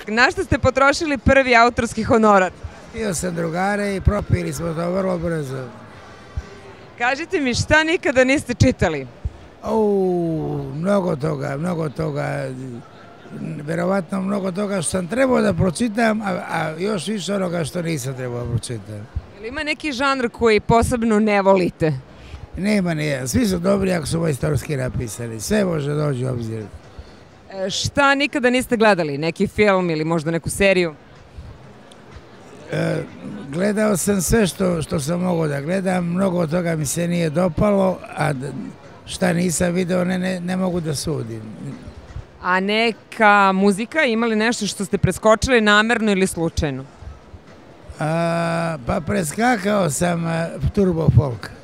Na što ste potrošili prvi autorski honorar? Bio sam drugare i propili smo to vrlo brzo. Kažite mi, šta nikada niste čitali? Mnogo toga, mnogo toga. Verovatno mnogo toga što sam trebao da pročitam, a još više onoga što nisam trebao pročitam. Ili ima neki žanr koji posebno ne volite? Nema nijedan. Svi su dobri ako su majstorski napisani. Sve može doći u obzir. Šta nikada niste gledali? Neki film ili možda neku seriju? Gledao sam sve što sam mogao da gledam. Mnogo od toga mi se nije dopalo, a šta nisam video ne mogu da sudim. A neka muzika, imali nešto što ste preskočili namerno ili slučajno? Pa preskakao sam Turbo Folk.